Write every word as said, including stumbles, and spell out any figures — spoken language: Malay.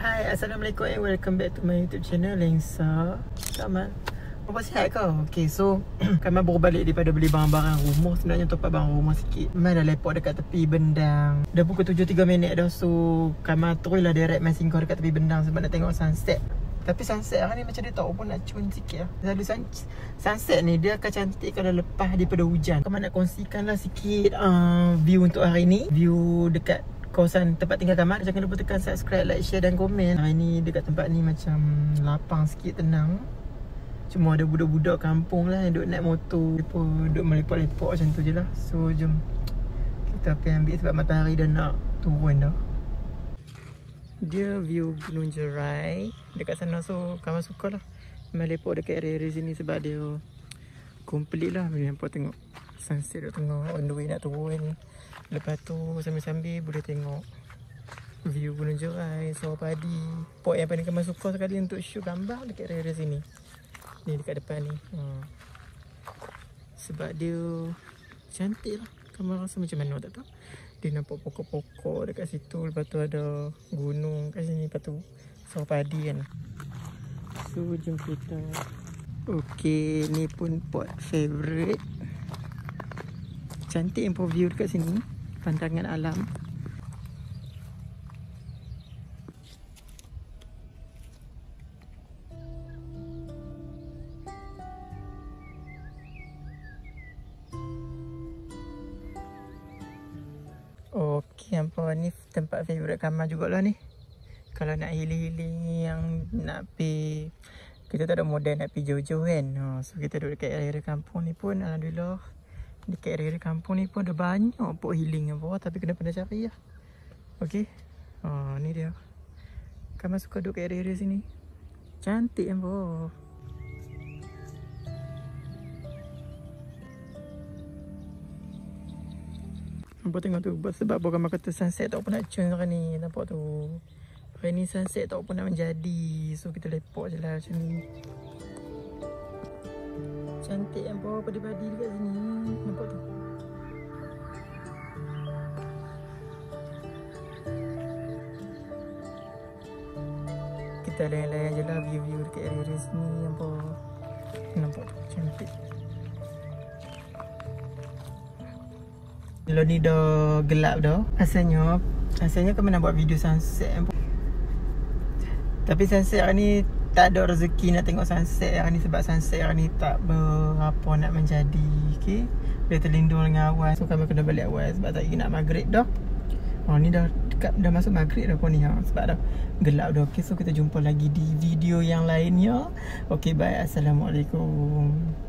Hai, Assalamualaikum and welcome back to my YouTube channel Lengsa. Kamal, apa sihat kau? Okay, so Kamal baru balik daripada beli barang-barang rumah. Sebenarnya top up barang rumah sikit. Kamal dah lepak dekat tepi bendang. Dah pukul tujuh tiga minit dah. So Kamal terus lah direct main singgah dekat tepi bendang sebab nak tengok sunset. Tapi sunset hari ni macam dia tak pun nak cun sikit lah. Selalu sun sunset ni dia akan cantik kalau lepas daripada hujan. Kamal nak kongsikan lah sikit uh, view untuk hari ni. View dekat kawasan tempat tinggal Kamal. Jangan lupa tekan subscribe, like, share dan komen. Hari ni dekat tempat ni macam lapang sikit, tenang. Cuma ada budak-budak kampung lah yang duduk naik motor, duduk melepak-lepak macam tu je lah. So jom kita pergi ambil sebab matahari dah nak turun dah. Dia view Gunung Jerai dekat sana, so Kamal suka lah melepak dekat area-area sini sebab dia complete lah. Boleh nampak tengok sunset duduk tengah on the way nak turun. Lepas tu sambil-sambil boleh tengok view Gunung Jerai, sawah padi. Spot yang paling Kamal suka sekali untuk shoot gambar dekat area sini. Ni dekat depan ni. Ha. Sebab dia cantik lah. Kamal rasa macam mana tak tahu. Dia nampak pokok-pokok dekat situ. Lepas tu ada gunung kat sini. Lepas tu sawah padi kan. So jom kita. Okay, ni pun spot favourite. Cantik info view dekat sini. Pandangan alam. Okey, apa ni tempat favourite Kamal jugalah ni. Kalau nak healing-healing yang nak pergi, kita tak ada modal nak pergi jauh-jauh kan. Ha, so kita duduk dekat area kampung ni pun alhamdulillah. Dekat area kampung ni pun ada banyak pok healing yang bawah, tapi kena pandai cari lah. Okey. Ha, ni dia. Kamal suka duduk kat area-area sini. Cantik yang bawah. Nampak tengok tu. Sebab apa Kamal kata sunset tak apa nak cun sekarang ni. Nampak tu. Hari ni sunset tak apa nak menjadi. So kita lepak je lah macam ni. Cantik yang bawah padi-padi dekat sini. Nampak tu. Kita layan-layan je lah view-view dekat area-area sini yang bawah. Nampak tu. Cantik. Kalau ni dah gelap dah. Asalnya Asalnya Kamal nak buat video sunset. Tapi sunset hari ni tak ada rezeki nak tengok sunset hari ni sebab sunset hari ni tak berapa nak menjadi. Okay, dia terlindung dengan awan. So Kamal kena balik awal sebab tak lagi nak maghrib dah. Oh ni dah dekat, dah masuk maghrib dah pun ni ha. Sebab dah gelap dah. Okay, so kita jumpa lagi di video yang lainnya. Okay, bye. Assalamualaikum.